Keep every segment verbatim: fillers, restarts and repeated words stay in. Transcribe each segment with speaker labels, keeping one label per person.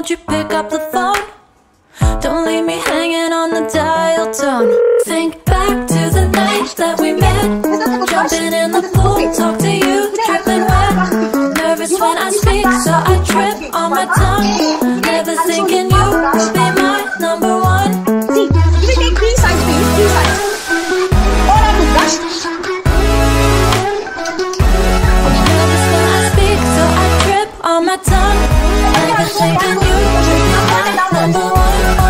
Speaker 1: won't you pick up the phone? Don't leave me hanging on the dial tone. Think back to the night that we met, jumping in the pool, talk to you, dripping wet. Nervous when I speak, so I trip on my tongue. Never thinking you would be my number one.
Speaker 2: See, you will take three sides, please, three sides. All I do, rush.
Speaker 1: Nervous when I speak, so I trip on my tongue. Never thinking you would be my number one.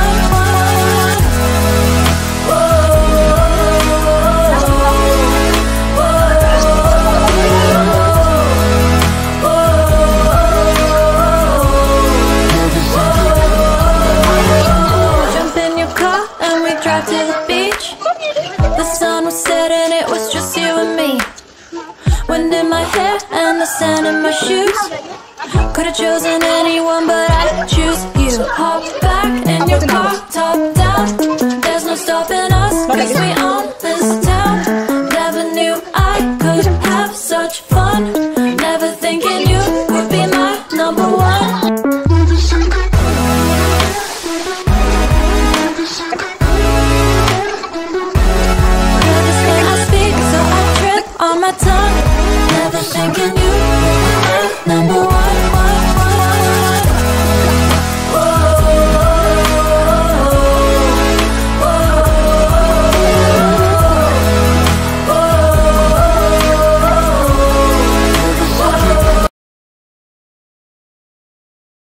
Speaker 1: Drive to the beach. The sun was setting, it was just you and me. Wind in my hair and the sand in my shoes. Could've chosen anyone, but I choose you. Hop back in your car, top down. There's no stopping us, cause we own this town. Never knew I could have such fun.